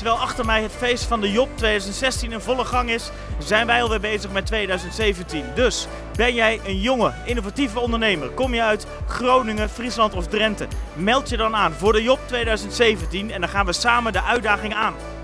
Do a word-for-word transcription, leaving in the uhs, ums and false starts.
terwijl achter mij het feest van de Job tweeduizend zestien in volle gang is, zijn wij alweer bezig met tweeduizend zeventien. Dus ben jij een jonge, innovatieve ondernemer? Kom je uit Groningen, Friesland of Drenthe? Meld je dan aan voor de Job tweeduizend zeventien en dan gaan we samen de uitdaging aan.